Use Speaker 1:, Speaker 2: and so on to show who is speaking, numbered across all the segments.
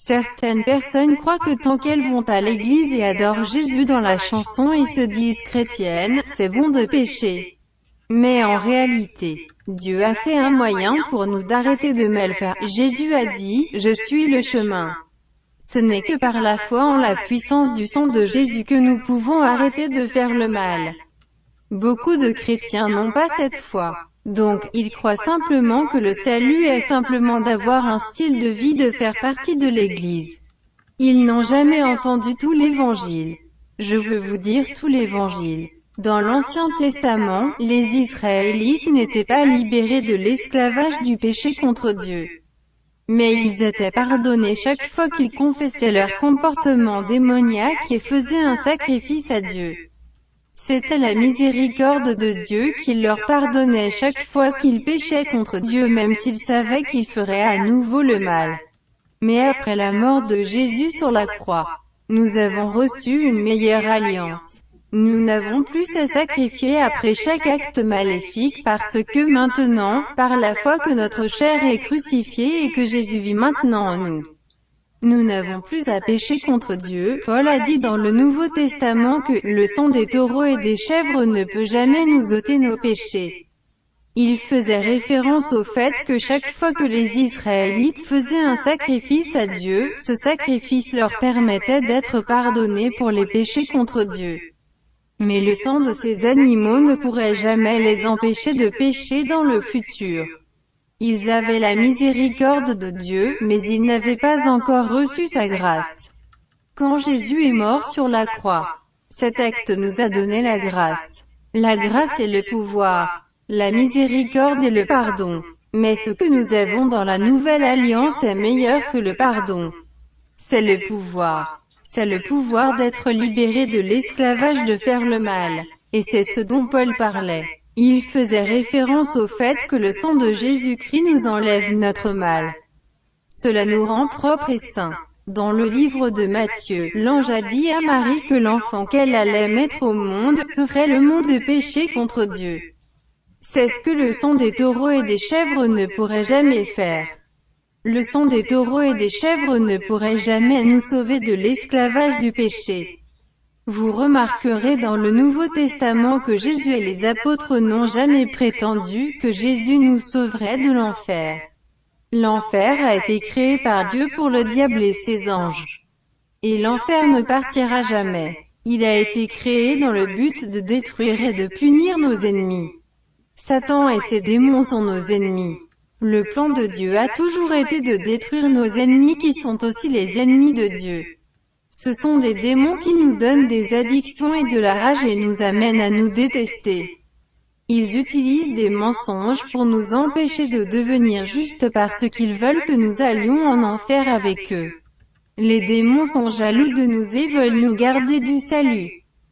Speaker 1: Certaines personnes croient que tant qu'elles vont à l'église et adorent Jésus dans la chanson et se disent chrétiennes, c'est bon de pécher. Mais en réalité, Dieu a fait un moyen pour nous d'arrêter de mal faire. Jésus a dit, « Je suis le chemin ». Ce n'est que par la foi en la puissance du sang de Jésus que nous pouvons arrêter de faire le mal. Beaucoup de chrétiens n'ont pas cette foi. Donc, ils croient simplement que le salut est simplement d'avoir un style de vie, de faire partie de l'Église. Ils n'ont jamais entendu tout l'Évangile. Je veux vous dire tout l'Évangile. Dans l'Ancien Testament, les Israélites n'étaient pas libérés de l'esclavage du péché contre Dieu. Mais ils étaient pardonnés chaque fois qu'ils confessaient leur comportement démoniaque et faisaient un sacrifice à Dieu. C'était la miséricorde de Dieu qui leur pardonnait chaque fois qu'ils péchaient contre Dieu même s'ils savaient qu'ils feraient à nouveau le mal. Mais après la mort de Jésus sur la croix, nous avons reçu une meilleure alliance. Nous n'avons plus à sacrifier après chaque acte maléfique parce que maintenant, par la foi que notre chair est crucifiée et que Jésus vit maintenant en nous, nous n'avons plus à pécher contre Dieu. Paul a dit dans le Nouveau Testament que le sang des taureaux et des chèvres ne peut jamais nous ôter nos péchés. Il faisait référence au fait que chaque fois que les Israélites faisaient un sacrifice à Dieu, ce sacrifice leur permettait d'être pardonnés pour les péchés contre Dieu. Mais le sang de ces animaux ne pourrait jamais les empêcher de pécher dans le futur. Ils avaient la miséricorde de Dieu, mais ils n'avaient pas encore reçu sa grâce. Quand Jésus est mort sur la croix, cet acte nous a donné la grâce. La grâce est le pouvoir, la miséricorde et le pardon. Mais ce que nous avons dans la nouvelle alliance est meilleur que le pardon. C'est le pouvoir. C'est le pouvoir d'être libéré de l'esclavage de faire le mal. Et c'est ce dont Paul parlait. Il faisait référence au fait que le sang de Jésus-Christ nous enlève notre mal. Cela nous rend propres et saints. Dans le livre de Matthieu, l'ange a dit à Marie que l'enfant qu'elle allait mettre au monde serait le mot de péché contre Dieu. C'est ce que le sang des taureaux et des chèvres ne pourrait jamais faire. Le sang des taureaux et des chèvres ne pourrait jamais nous sauver de l'esclavage du péché. Vous remarquerez dans le Nouveau Testament que Jésus et les apôtres n'ont jamais prétendu que Jésus nous sauverait de l'enfer. L'enfer a été créé par Dieu pour le diable et ses anges. Et l'enfer ne partira jamais. Il a été créé dans le but de détruire et de punir nos ennemis. Satan et ses démons sont nos ennemis. Le plan de Dieu a toujours été de détruire nos ennemis qui sont aussi les ennemis de Dieu. Ce sont des démons qui nous donnent des addictions et de la rage et nous amènent à nous détester. Ils utilisent des mensonges pour nous empêcher de devenir justes parce qu'ils veulent que nous allions en enfer avec eux. Les démons sont jaloux de nous et veulent nous garder du salut.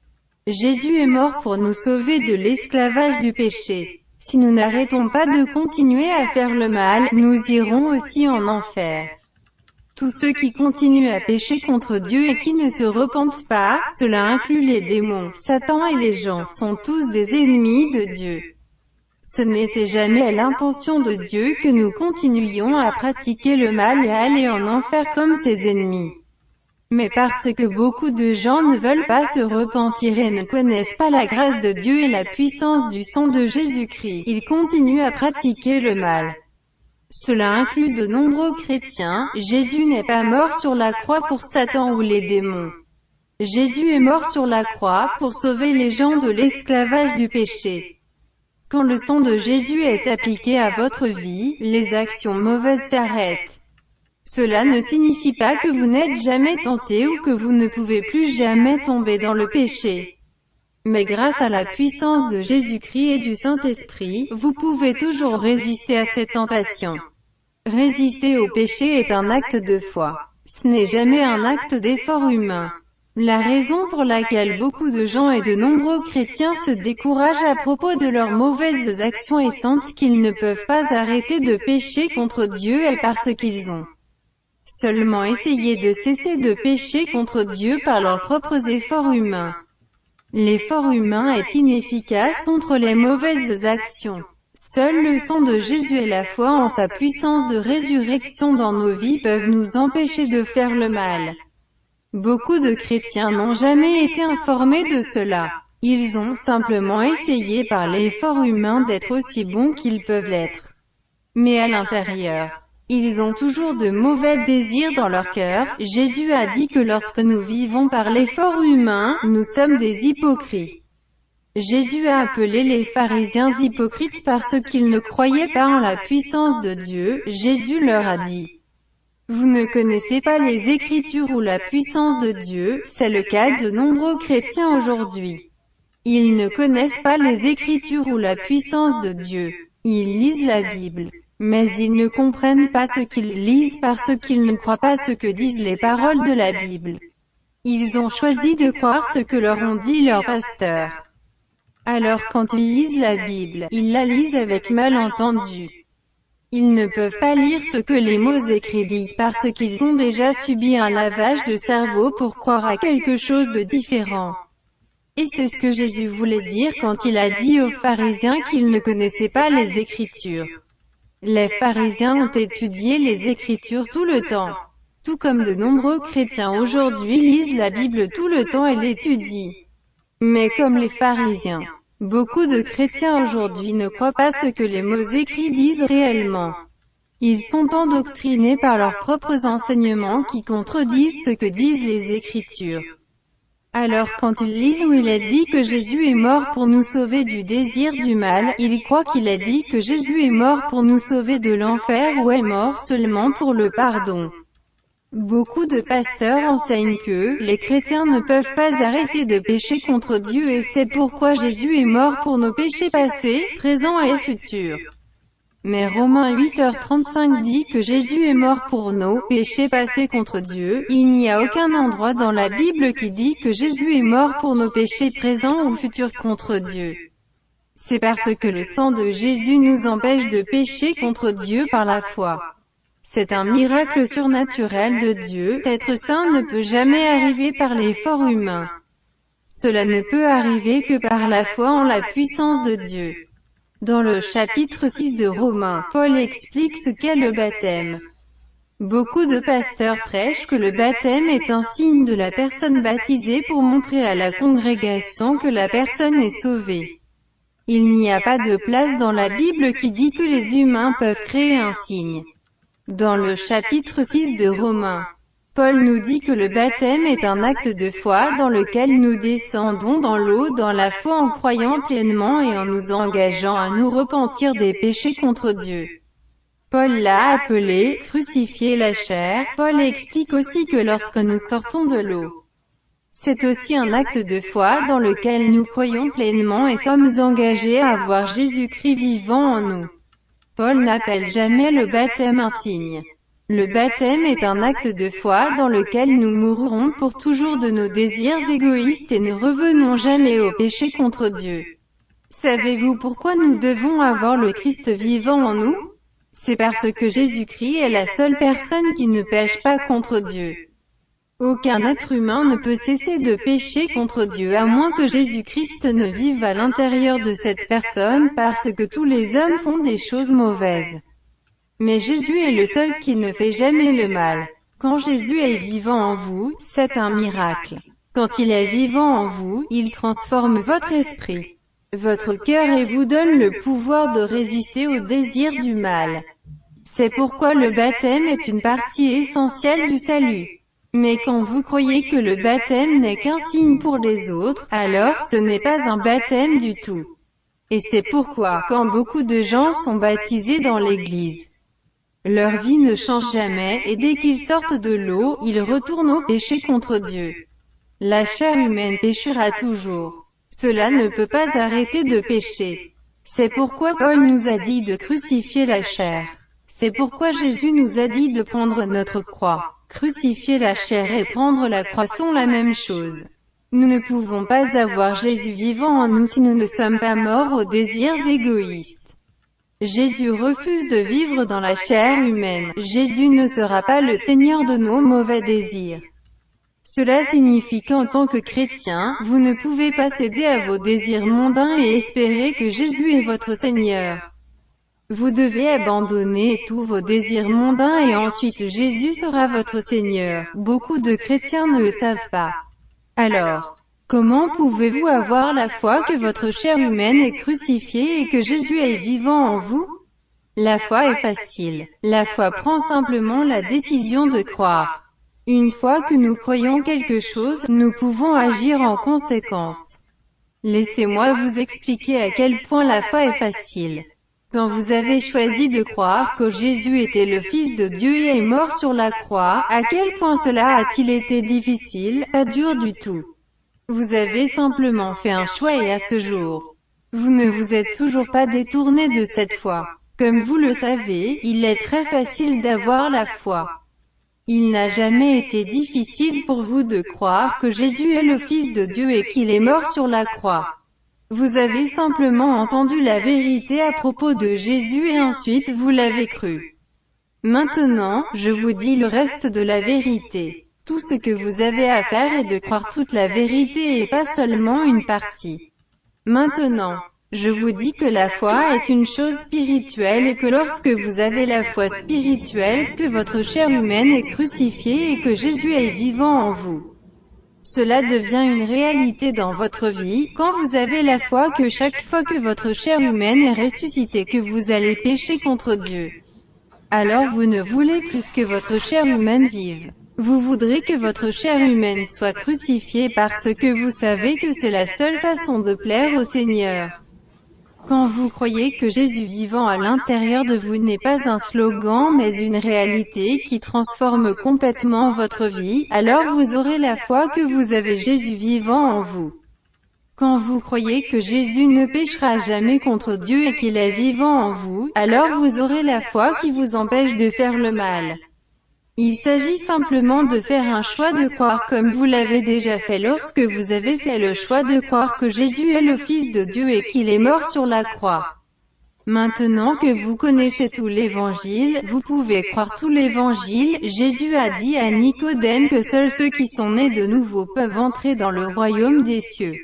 Speaker 1: Jésus est mort pour nous sauver de l'esclavage du péché. Si nous n'arrêtons pas de continuer à faire le mal, nous irons aussi en enfer. Tous ceux qui continuent à pécher contre Dieu et qui ne se repentent pas, cela inclut les démons, Satan et les gens, sont tous des ennemis de Dieu. Ce n'était jamais l'intention de Dieu que nous continuions à pratiquer le mal et à aller en enfer comme ses ennemis. Mais parce que beaucoup de gens ne veulent pas se repentir et ne connaissent pas la grâce de Dieu et la puissance du sang de Jésus-Christ, ils continuent à pratiquer le mal. Cela inclut de nombreux chrétiens. Jésus n'est pas mort sur la croix pour Satan ou les démons. Jésus est mort sur la croix pour sauver les gens de l'esclavage du péché. Quand le sang de Jésus est appliqué à votre vie, les actions mauvaises s'arrêtent. Cela ne signifie pas que vous n'êtes jamais tenté ou que vous ne pouvez plus jamais tomber dans le péché. Mais grâce à la puissance de Jésus-Christ et du Saint-Esprit, vous pouvez toujours résister à ces tentations. Résister au péché est un acte de foi. Ce n'est jamais un acte d'effort humain. La raison pour laquelle beaucoup de gens et de nombreux chrétiens se découragent à propos de leurs mauvaises actions et sentent qu'ils ne peuvent pas arrêter de pécher contre Dieu est parce qu'ils ont seulement essayé de cesser de pécher contre Dieu par leurs propres efforts humains. L'effort humain est inefficace contre les mauvaises actions. Seul le sang de Jésus et la foi en sa puissance de résurrection dans nos vies peuvent nous empêcher de faire le mal. Beaucoup de chrétiens n'ont jamais été informés de cela. Ils ont simplement essayé par l'effort humain d'être aussi bons qu'ils peuvent l'être. Mais à l'intérieur, ils ont toujours de mauvais désirs dans leur cœur. Jésus a dit que lorsque nous vivons par l'effort humain, nous sommes des hypocrites. Jésus a appelé les pharisiens hypocrites parce qu'ils ne croyaient pas en la puissance de Dieu. Jésus leur a dit: vous ne connaissez pas les Écritures ou la puissance de Dieu. C'est le cas de nombreux chrétiens aujourd'hui. Ils ne connaissent pas les Écritures ou la puissance de Dieu. Ils lisent la Bible, mais ils ne comprennent pas ce qu'ils lisent parce qu'ils ne croient pas ce que disent les paroles de la Bible. Ils ont choisi de croire ce que leur ont dit leurs pasteurs. Alors quand ils lisent la Bible, ils la lisent avec malentendu. Ils ne peuvent pas lire ce que les mots écrits disent parce qu'ils ont déjà subi un lavage de cerveau pour croire à quelque chose de différent. Et c'est ce que Jésus voulait dire quand il a dit aux pharisiens qu'ils ne connaissaient pas les Écritures. Les pharisiens ont étudié les Écritures tout le temps. Tout comme de nombreux chrétiens aujourd'hui lisent la Bible tout le temps et l'étudient. Mais comme les pharisiens, beaucoup de chrétiens aujourd'hui ne croient pas ce que les mots écrits disent réellement. Ils sont endoctrinés par leurs propres enseignements qui contredisent ce que disent les Écritures. Alors quand ils lisent où il est dit que Jésus est mort pour nous sauver du désir du mal, ils croient qu'il a dit que Jésus est mort pour nous sauver de l'enfer ou est mort seulement pour le pardon. Beaucoup de pasteurs enseignent que les chrétiens ne peuvent pas arrêter de pécher contre Dieu et c'est pourquoi Jésus est mort pour nos péchés passés, présents et futurs. Mais Romains 8h35 dit que Jésus est mort pour nos péchés passés contre Dieu. Il n'y a aucun endroit dans la Bible qui dit que Jésus est mort pour nos péchés présents ou futurs contre Dieu. C'est parce que le sang de Jésus nous empêche de pécher contre Dieu par la foi. C'est un miracle surnaturel de Dieu. Être saint ne peut jamais arriver par l'effort humain. Cela ne peut arriver que par la foi en la puissance de Dieu. Dans le chapitre 6 de Romains, Paul explique ce qu'est le baptême. Beaucoup de pasteurs prêchent que le baptême est un signe de la personne baptisée pour montrer à la congrégation que la personne est sauvée. Il n'y a pas de place dans la Bible qui dit que les humains peuvent créer un signe. Dans le chapitre 6 de Romains, Paul nous dit que le baptême est un acte de foi dans lequel nous descendons dans l'eau dans la foi en croyant pleinement et en nous engageant à nous repentir des péchés contre Dieu. Paul l'a appelé « crucifier la chair ». Paul explique aussi que lorsque nous sortons de l'eau, c'est aussi un acte de foi dans lequel nous croyons pleinement et sommes engagés à voir Jésus-Christ vivant en nous. Paul n'appelle jamais le baptême un signe. Le baptême est un acte de foi dans lequel nous mourrons pour toujours de nos désirs égoïstes et ne revenons jamais au péché contre Dieu. Savez-vous pourquoi nous devons avoir le Christ vivant en nous? C'est parce que Jésus-Christ est la seule personne qui ne pêche pas contre Dieu. Aucun être humain ne peut cesser de pécher contre Dieu à moins que Jésus-Christ ne vive à l'intérieur de cette personne parce que tous les hommes font des choses mauvaises. Mais Jésus est le seul qui ne fait jamais le mal. Quand Jésus est vivant en vous, c'est un miracle. Quand il est vivant en vous, il transforme votre esprit, votre cœur et vous donne le pouvoir de résister aux désirs du mal. C'est pourquoi le baptême est une partie essentielle du salut. Mais quand vous croyez que le baptême n'est qu'un signe pour les autres, alors ce n'est pas un baptême du tout. Et c'est pourquoi, quand beaucoup de gens sont baptisés dans l'église, leur vie ne change jamais, et dès qu'ils sortent de l'eau, ils retournent au péché contre Dieu. La chair humaine péchera toujours. Cela ne peut pas arrêter de pécher. C'est pourquoi Paul nous a dit de crucifier la chair. C'est pourquoi Jésus nous a dit de prendre notre croix. Crucifier la chair et prendre la croix sont la même chose. Nous ne pouvons pas avoir Jésus vivant en nous si nous ne sommes pas morts aux désirs égoïstes. Jésus refuse de vivre dans la chair humaine. Jésus ne sera pas le Seigneur de nos mauvais désirs. Cela signifie qu'en tant que chrétien, vous ne pouvez pas céder à vos désirs mondains et espérer que Jésus est votre Seigneur. Vous devez abandonner tous vos désirs mondains et ensuite Jésus sera votre Seigneur. Beaucoup de chrétiens ne le savent pas. Alors, comment pouvez-vous avoir la foi que votre chair humaine est crucifiée et que Jésus est vivant en vous? La foi est facile. La foi prend simplement la décision de croire. Une fois que nous croyons quelque chose, nous pouvons agir en conséquence. Laissez-moi vous expliquer à quel point la foi est facile. Quand vous avez choisi de croire que Jésus était le Fils de Dieu et est mort sur la croix, à quel point cela a-t-il été difficile? Pas dur du tout. Vous avez simplement fait un choix et à ce jour, vous ne vous êtes toujours pas détourné de cette foi. Comme vous le savez, il est très facile d'avoir la foi. Il n'a jamais été difficile pour vous de croire que Jésus est le Fils de Dieu et qu'il est mort sur la croix. Vous avez simplement entendu la vérité à propos de Jésus et ensuite vous l'avez cru. Maintenant, je vous dis le reste de la vérité. Tout ce que vous avez à faire est de croire toute la vérité et pas seulement une partie. Maintenant, je vous dis que la foi est une chose spirituelle et que lorsque vous avez la foi spirituelle, que votre chair humaine est crucifiée et que Jésus est vivant en vous. Cela devient une réalité dans votre vie, quand vous avez la foi que chaque fois que votre chair humaine est ressuscitée que vous allez pécher contre Dieu. Alors vous ne voulez plus que votre chair humaine vive. Vous voudrez que votre chair humaine soit crucifiée parce que vous savez que c'est la seule façon de plaire au Seigneur. Quand vous croyez que Jésus vivant à l'intérieur de vous n'est pas un slogan mais une réalité qui transforme complètement votre vie, alors vous aurez la foi que vous avez Jésus vivant en vous. Quand vous croyez que Jésus ne péchera jamais contre Dieu et qu'il est vivant en vous, alors vous aurez la foi qui vous empêche de faire le mal. Il s'agit simplement de faire un choix de croire comme vous l'avez déjà fait lorsque vous avez fait le choix de croire que Jésus est le Fils de Dieu et qu'il est mort sur la croix. Maintenant que vous connaissez tout l'Évangile, vous pouvez croire tout l'Évangile. Jésus a dit à Nicodème que seuls ceux qui sont nés de nouveau peuvent entrer dans le royaume des cieux.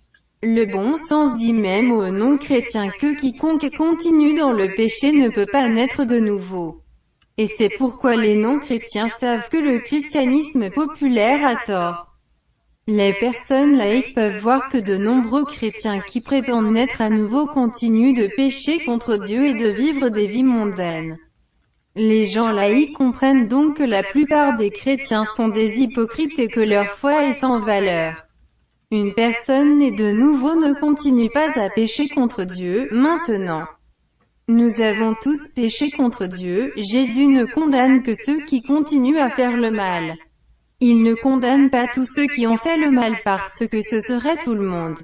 Speaker 1: Le bon sens dit même aux non-chrétiens que quiconque continue dans le péché ne peut pas naître de nouveau. Et c'est pourquoi les non-chrétiens savent que le christianisme populaire a tort. Les personnes laïques peuvent voir que de nombreux chrétiens qui prétendent naître à nouveau continuent de pécher contre Dieu et de vivre des vies mondaines. Les gens laïcs comprennent donc que la plupart des chrétiens sont des hypocrites et que leur foi est sans valeur. Une personne née de nouveau ne continue pas à pécher contre Dieu, maintenant. Nous avons tous péché contre Dieu. Jésus ne condamne que ceux qui continuent à faire le mal. Il ne condamne pas tous ceux qui ont fait le mal parce que ce serait tout le monde.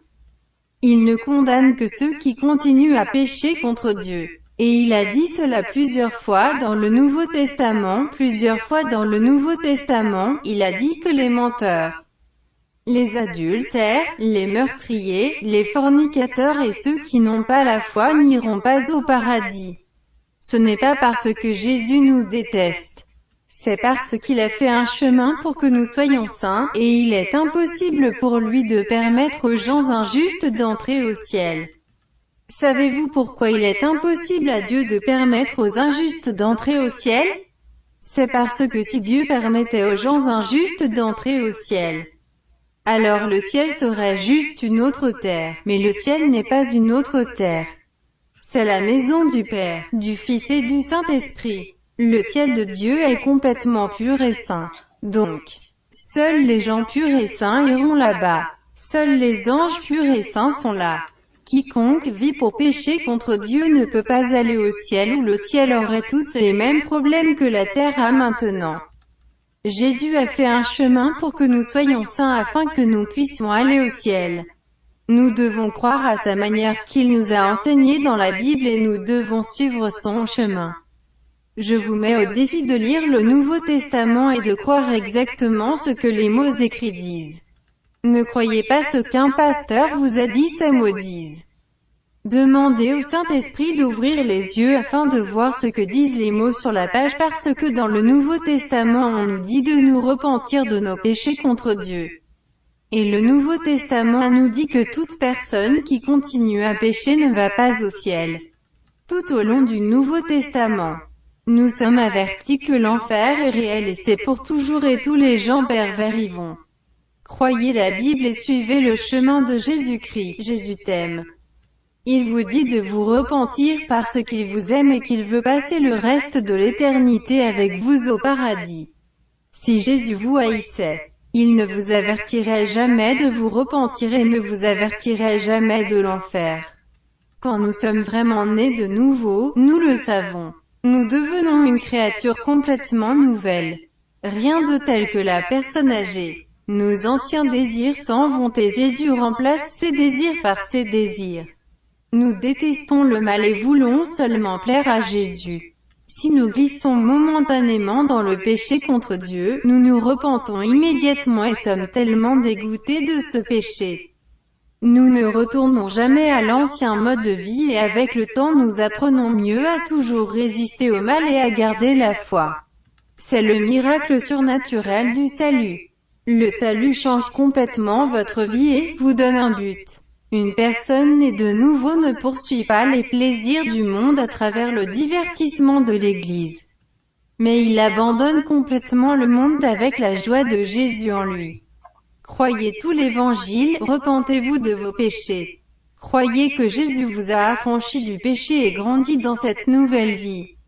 Speaker 1: Il ne condamne que ceux qui continuent à pécher contre Dieu. Et il a dit cela plusieurs fois dans le Nouveau Testament. Plusieurs fois dans le Nouveau Testament, il a dit que les menteurs, les adultères, les meurtriers, les fornicateurs et ceux qui n'ont pas la foi n'iront pas au paradis. Ce n'est pas parce que Jésus nous déteste. C'est parce qu'il a fait un chemin pour que nous soyons saints, et il est impossible pour lui de permettre aux gens injustes d'entrer au ciel. Savez-vous pourquoi il est impossible à Dieu de permettre aux injustes d'entrer au ciel? C'est parce que si Dieu permettait aux gens injustes d'entrer au ciel, alors le ciel serait juste une autre terre. Mais le ciel n'est pas une autre terre. C'est la maison du Père, du Fils et du Saint-Esprit. Le ciel de Dieu est complètement pur et saint. Donc, seuls les gens purs et saints iront là-bas. Seuls les anges purs et saints sont là. Quiconque vit pour pécher contre Dieu ne peut pas aller au ciel où le ciel aurait tous les mêmes problèmes que la terre a maintenant. Jésus a fait un chemin pour que nous soyons saints afin que nous puissions aller au ciel. Nous devons croire à sa manière qu'il nous a enseigné dans la Bible et nous devons suivre son chemin. Je vous mets au défi de lire le Nouveau Testament et de croire exactement ce que les mots écrits disent. Ne croyez pas ce qu'un pasteur vous a dit, ces mots disent. Demandez au Saint-Esprit d'ouvrir les yeux afin de voir ce que disent les mots sur la page parce que dans le Nouveau Testament on nous dit de nous repentir de nos péchés contre Dieu. Et le Nouveau Testament nous dit que toute personne qui continue à pécher ne va pas au ciel. tout au long du Nouveau Testament. Nous sommes avertis que l'enfer est réel et c'est pour toujours et tous les gens pervers y vont. Croyez la Bible et suivez le chemin de Jésus-Christ. Jésus t'aime. Il vous dit de vous repentir parce qu'il vous aime et qu'il veut passer le reste de l'éternité avec vous au paradis. Si Jésus vous haïssait, il ne vous avertirait jamais de vous repentir et ne vous avertirait jamais de l'enfer. Quand nous sommes vraiment nés de nouveau, nous le savons. Nous devenons une créature complètement nouvelle. Rien de tel que la personne âgée. Nos anciens désirs s'en vont et Jésus remplace ses désirs par ses désirs. Nous détestons le mal et voulons seulement plaire à Jésus. Si nous glissons momentanément dans le péché contre Dieu, nous nous repentons immédiatement et sommes tellement dégoûtés de ce péché. Nous ne retournons jamais à l'ancien mode de vie et avec le temps nous apprenons mieux à toujours résister au mal et à garder la foi. C'est le miracle surnaturel du salut. Le salut change complètement votre vie et vous donne un but. Une personne née de nouveau ne poursuit pas les plaisirs du monde à travers le divertissement de l'Église. Mais il abandonne complètement le monde avec la joie de Jésus en lui. Croyez tout l'Évangile, repentez-vous de vos péchés. Croyez que Jésus vous a affranchi du péché et grandi dans cette nouvelle vie.